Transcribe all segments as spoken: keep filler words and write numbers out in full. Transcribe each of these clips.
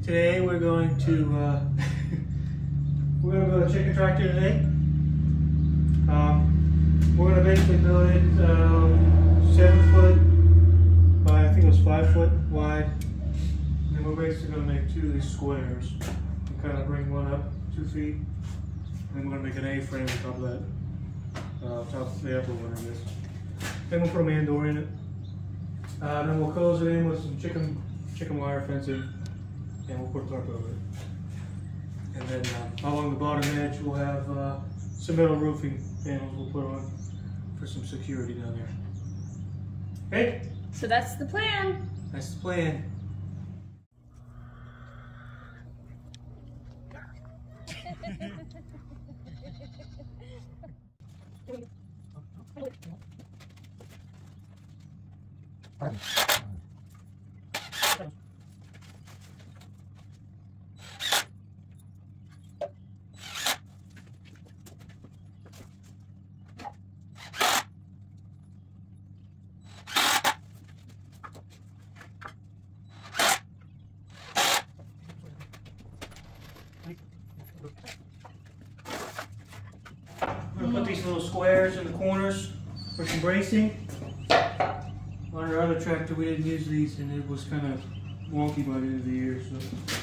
Today we're going to uh, we're going to build a chicken tractor today. Um, we're going to basically build it um, seven foot by I think it was five foot wide. And then we're basically going to make two of these squares and kind of bring one up two feet. And then we're going to make an A-frame on top of that, uh, top of the upper one, I guess. Then we'll put a man door in it. Uh, then we'll close it in with some chicken chicken wire fencing, and we'll put a tarp over it. And then uh, along the bottom edge, we'll have uh, some metal roofing panels we'll put on for some security down there. Okay? So that's the plan. That's the plan. I'm going to put these little squares in the corners for some bracing. On our other tractor we didn't use these and it was kind of wonky by the end of the year. So.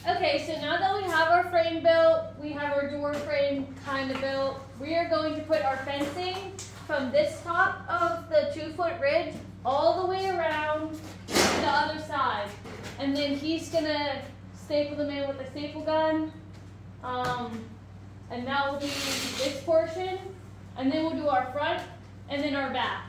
Okay, so now that we have our frame built, we have our door frame kind of built, we are going to put our fencing from this top of the two foot ridge all the way around to the other side. And then he's gonna staple them in with a staple gun. Um, and that will be this portion. And then we'll do our front and then our back.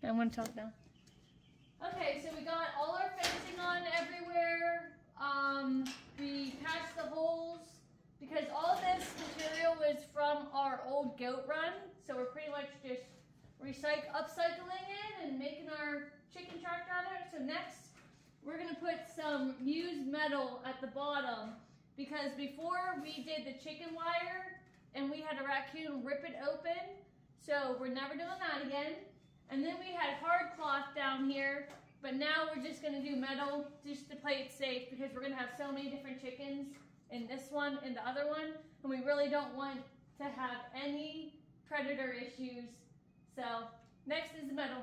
I want to talk now. Okay, so we got all our fencing on everywhere. Um, we patched the holes because all of this material was from our old goat run. So we're pretty much just recycle, upcycling it and making our chicken tractor out of it. So next, we're gonna put some used metal at the bottom because before we did the chicken wire and we had a raccoon rip it open. So we're never doing that again. And then we had hard cloth down here, but now we're just gonna do metal just to play it safe because we're gonna have so many different chickens in this one and the other one, and we really don't want to have any predator issues. So next is the metal.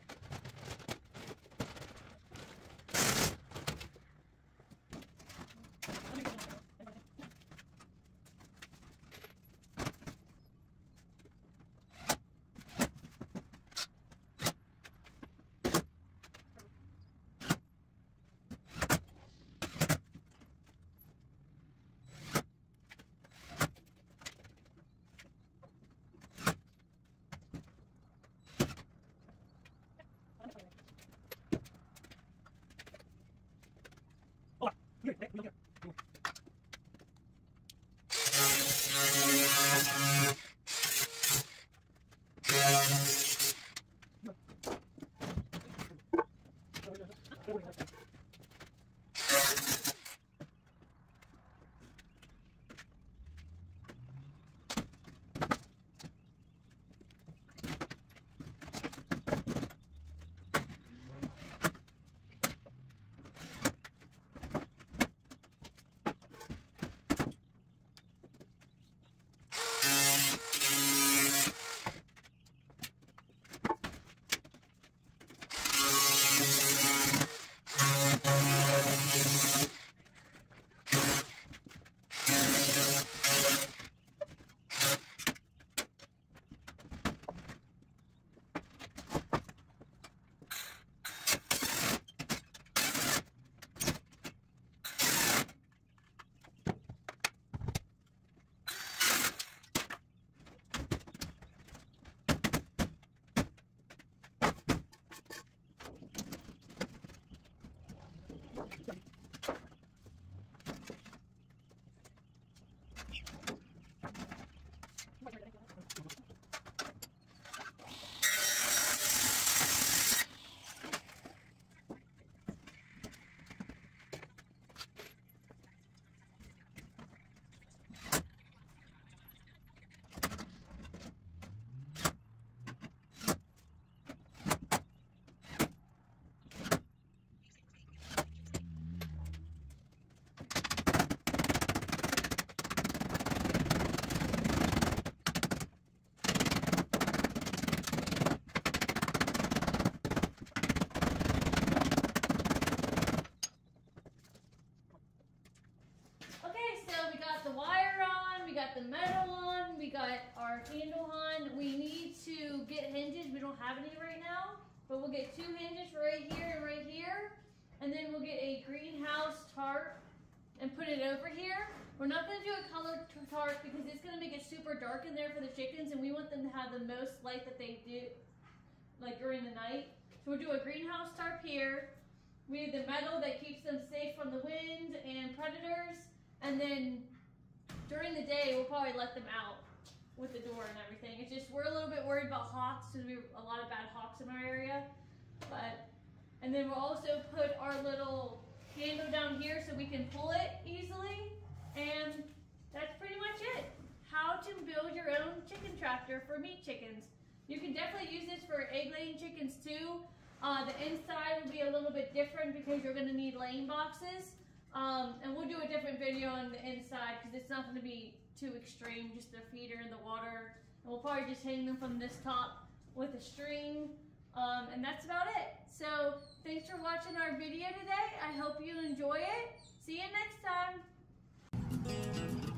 The metal on, we got our handle on. We need to get hinges. We don't have any right now, but we'll get two hinges right here and right here, and then we'll get a greenhouse tarp and put it over here. We're not going to do a colored tarp because it's going to make it super dark in there for the chickens, and we want them to have the most light that they do, like during the night. So we'll do a greenhouse tarp here. We have the metal that keeps them safe from the wind and predators, and then during the day, we'll probably let them out with the door and everything. It's just we're a little bit worried about hawks because we have a lot of bad hawks in our area. But and then we'll also put our little handle down here so we can pull it easily. And that's pretty much it. How to build your own chicken tractor for meat chickens. You can definitely use this for egg-laying chickens too. Uh, the inside will be a little bit different because you're going to need laying boxes. Um, and we'll do a different video on the inside because it's not going to be too extreme, just their feeder in the water. And we'll probably just hang them from this top with a string. Um, and that's about it. So thanks for watching our video today. I hope you enjoy it. See you next time.